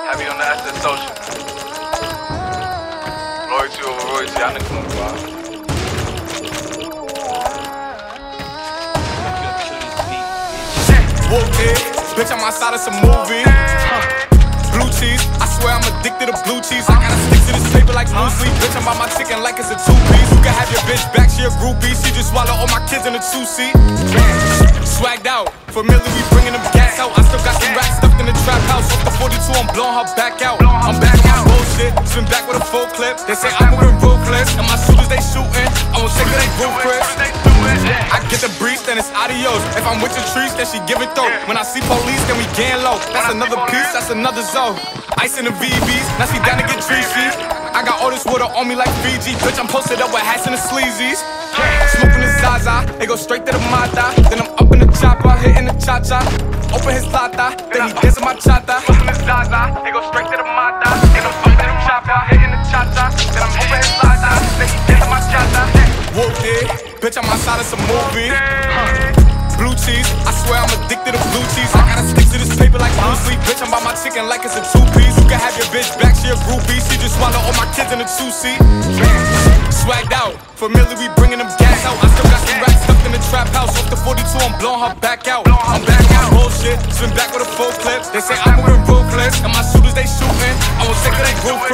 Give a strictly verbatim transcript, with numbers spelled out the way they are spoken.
Heavy on the asset social. Loyalty over royalty, I niggas wanna go out. Whoop it, bitch, I'm outside of some movie. Blue cheese, I swear I'm addicted to blue cheese. I gotta stick to this paper like blue sleep. Bitch, I'm on my chicken like it's a two-piece. You can have your bitch back, she a groupie. She just swallow all my kids in a two-seat. Swagged out, familiar, we bringing them gas out. I still got some racks stuffed in the trap house. Off the forty-two, I'm blowing her back out. I'm back on my bullshit, spin back with a full clip. They say I'm moving ruthless, and my shooters they shooting. I won't take it, they roof Chris. I get the breeze, then it's adios. If I'm with your trees, then she give it though. When I see police, then we gang low. That's another piece, that's another zone. Ice in the V Bs, now she down to get treachy. I got all this water on me like Fiji. Bitch, I'm posted up with hats and the sleazies. Smoking the Zaza, they go straight to the Mata. Then I'm up in the chopper, hitting the cha-cha. Open his lata, then he dancing my chata. Smoking the Zaza, they go straight to the Mata. Then I'm up in the chopper, hitting the cha-cha. Then I'm open his lata, then he dancing my chata. Whoop it, bitch, I'm outside of some movie. Blue cheese, I swear I'm addicted to blue cheese. I gotta stick to this paper like blue sleep. Bitch, I'm by my chicken like it's a two-piece. You can have your bitch back, she a groupie. She just swallow all my kids in a two-seat. Swagged out, familiar, we bringing them gas out. I still got some racks stuffed in the trap house. Off the forty-two, I'm blowing her back out. I'm back on bullshit, spin back with a full clip. They say I'm moving ruthless, and my shooters they shooting. I won't take it, they ruthless.